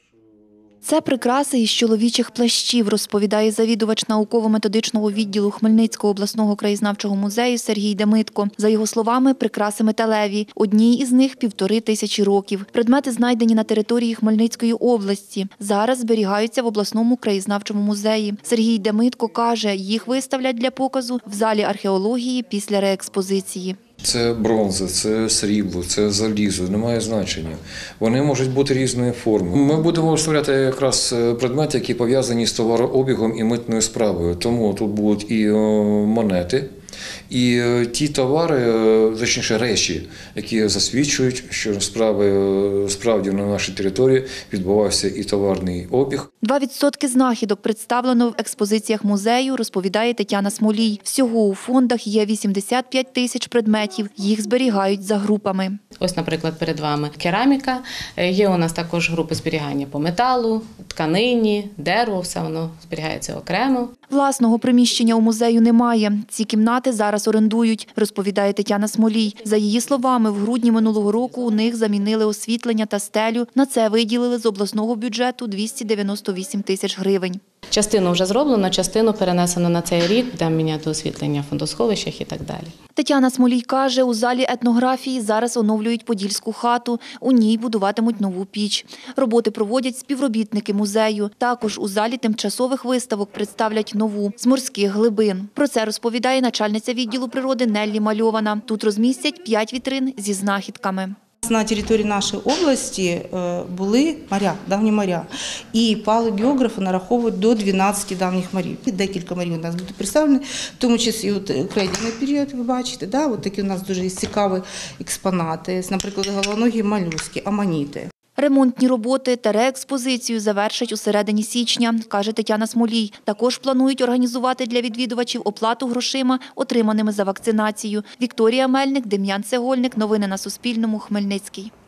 Це прикраси із чоловічих плащів, розповідає завідувач науково-методичного відділу Хмельницького обласного краєзнавчого музею Сергій Демитко. За його словами, прикраси металеві. Одній із них 1500 років. Предмети знайдені на території Хмельницької області. Зараз зберігаються в обласному краєзнавчому музеї. Сергій Демитко каже, їх виставлять для показу в залі археології після реекспозиції. Це бронза, це срібло, це залізо, немає значення. Вони можуть бути різної форми. Ми будемо виставляти якраз предмети, які пов'язані з товарообігом і митною справою. Тому тут будуть і монети, і ті товари, точніше речі, які засвідчують, що справді на нашій території відбувався і товарний обіг. 2% знахідок представлено в експозиціях музею, розповідає Тетяна Смолій. Всього у фондах є 85 тисяч предметів. Їх зберігають за групами. Ось, наприклад, перед вами кераміка. Є у нас також групи зберігання по металу, тканині, дереву. Все воно зберігається окремо. Власного приміщення у музею немає. Ці кімнати зараз орендують, розповідає Тетяна Смолій. За її словами, в грудні минулого року у них замінили освітлення та стелю. На це виділили з обласного бюджету 298 тисяч гривень. Частину вже зроблено, частину перенесено на цей рік, будемо міняти освітлення в фондосховищах і так далі. Тетяна Смолій каже, у залі етнографії зараз оновлюють Подільську хату. У ній будуватимуть нову піч. Роботи проводять співробітники музею. Також у залі тимчасових виставок представлять нову з морських глибин. Про це розповідає начальниця відділу природи Неллі Мальована. Тут розмістять 5 вітрин зі знахідками. На території нашої області були моря, давні моря. І палеогеографи нараховують до 12 давніх морів. Декілька морів у нас будуть представлені, в тому числі крейдовий період, ви бачите. От такі у нас дуже цікаві експонати, наприклад, головногі молюски, аманіти. Ремонтні роботи та реекспозицію завершать у середині січня, каже Тетяна Смолій. Також планують організувати для відвідувачів оплату грошима, отриманими за вакцинацію. Вікторія Мельник, Дем'ян Цегольник. Новини на Суспільному. Хмельницький.